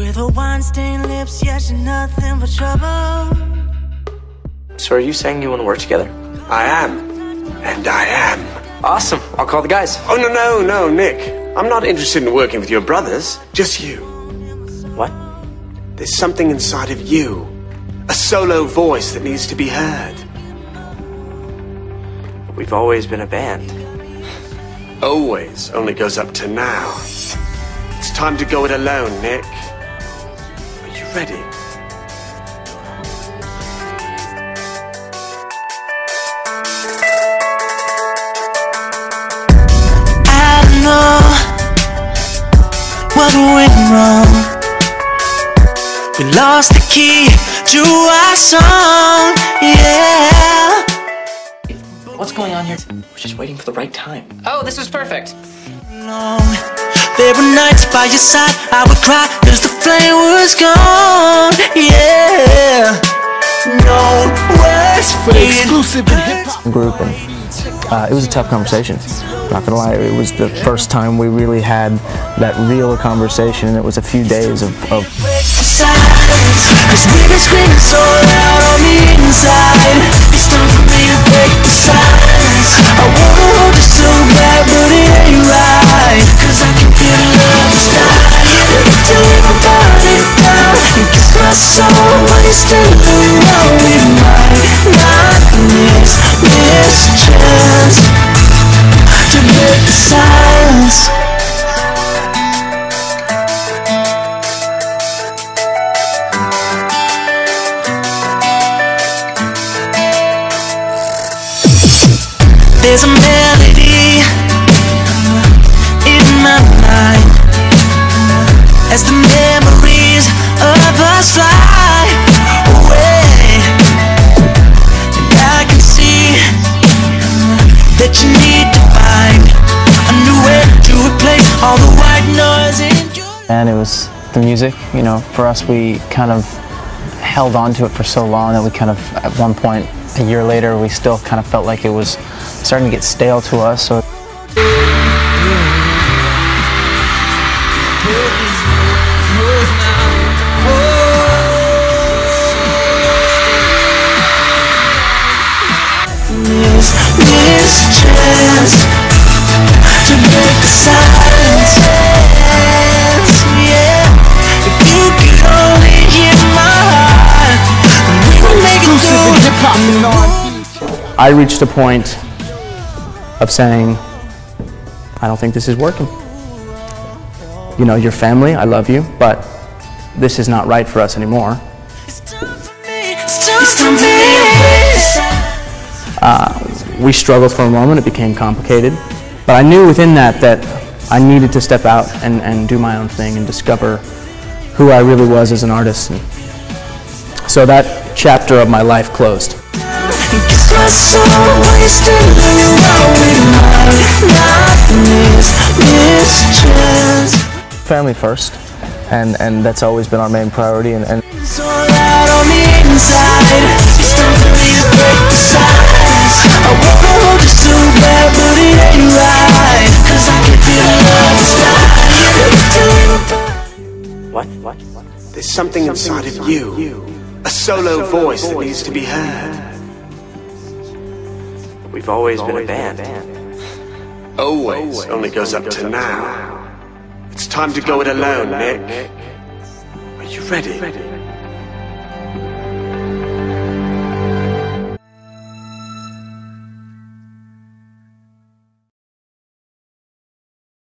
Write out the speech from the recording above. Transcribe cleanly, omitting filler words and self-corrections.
With her wine-stained lips, yeah, she's nothing but trouble. So are you saying you want to work together? I am. And I am. Awesome. I'll call the guys. Oh, no, Nick. I'm not interested in working with your brothers. Just you. What? There's something inside of you. A solo voice that needs to be heard. We've always been a band. Always only goes up to now. It's time to go it alone, Nick. Are you ready? I don't know what went wrong. We lost the key to our song, yeah. What's going on here? We're just waiting for the right time. Oh, this was perfect. There were nights by your side I would cry cause the flame was gone, yeah. No words free. Exclusive in hip-hop group, and it was a tough conversation. Not gonna lie, it was the first time we really had that real conversation, and it was a few days of Cause we've been screaming so loud on the inside. It's time for me to break the silence. I wanna hold you so bad, but it ain't right. Cause I can feel the love start. Every time I burn it down, you kiss my soul while you're still around. We might not miss this chance to break the silence. There's a melody in my mind as the memories of us fly away, and I can see that you need to find a new way to replace all the white noise in your... And it was the music, you know, for us we kind of held on to it for so long that we kind of, at one point, a year later, we still kind of felt like it was starting to get stale to us. So this chance to break the silence, yeah. If you could only hear my heart, we would make it through. I reached a point of saying, I don't think this is working. You know, your family, I love you, but this is not right for us anymore. It's time for me, it's time for me. We struggled for a moment, it became complicated, but I knew within that I needed to step out and do my own thing and discover who I really was as an artist. And so that chapter of my life closed. My soul, while you're still around, we might not miss this chance. Family first, and that's always been our main priority. And so loud on the inside, it's time for me to break the silence. I wanna hold you so bad, but it ain't right. Cause I can feel the love start. What? There's something inside of you. A solo voice that needs to be heard. We've always been a band. Always only goes up to now. It's time to go it alone, Nick. Are you ready?